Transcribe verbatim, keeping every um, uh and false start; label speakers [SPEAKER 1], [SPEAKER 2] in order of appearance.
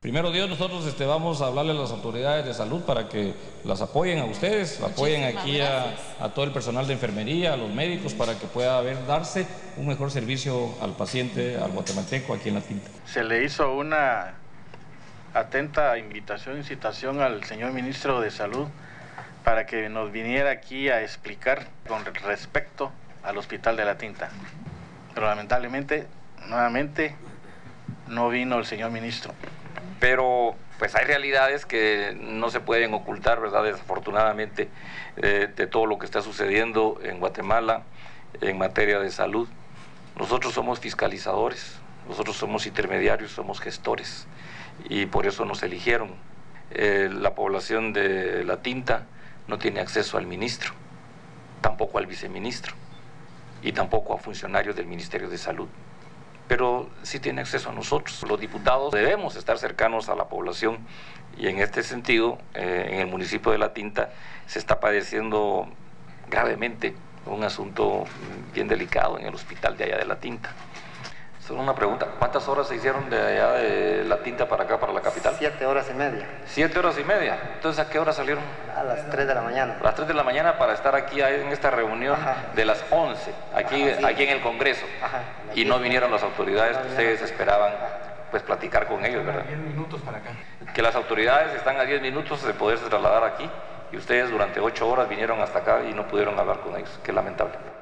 [SPEAKER 1] Primero Dios, nosotros este, vamos a hablarle a las autoridades de salud para que las apoyen a ustedes, apoyen aquí a, a todo el personal de enfermería, a los médicos, para que pueda haber, darse un mejor servicio al paciente, al guatemalteco aquí en La Tinta.
[SPEAKER 2] Se le hizo una atenta invitación, incitación al señor ministro de Salud para que nos viniera aquí a explicar con respecto al Hospital de La Tinta. Pero lamentablemente, nuevamente, no vino el señor ministro.
[SPEAKER 3] Pero pues hay realidades que no se pueden ocultar, ¿verdad? Desafortunadamente, eh, de todo lo que está sucediendo en Guatemala en materia de salud. Nosotros somos fiscalizadores, nosotros somos intermediarios, somos gestores, y por eso nos eligieron. Eh, la población de La Tinta no tiene acceso al ministro, tampoco al viceministro, y tampoco a funcionarios del Ministerio de Salud. Pero sí tiene acceso a nosotros. Los diputados debemos estar cercanos a la población, y en este sentido, eh, en el municipio de La Tinta se está padeciendo gravemente un asunto bien delicado en el hospital de allá de La Tinta. Solo una pregunta, ¿cuántas horas se hicieron de allá de La Tinta para acá, para la capital?
[SPEAKER 4] Siete horas y media.
[SPEAKER 3] Siete horas y media. Entonces, ¿a qué hora salieron?
[SPEAKER 4] A las tres de la mañana.
[SPEAKER 3] A las tres de la mañana para estar aquí en esta reunión. Ajá. De las once, aquí, Ajá, sí. aquí en el Congreso. Ajá. Y no vinieron las autoridades que ustedes esperaban pues platicar con ellos, ¿verdad?
[SPEAKER 1] diez minutos para acá.
[SPEAKER 3] Que las autoridades están a diez minutos de poderse trasladar aquí, y ustedes durante ocho horas vinieron hasta acá y no pudieron hablar con ellos. Qué lamentable.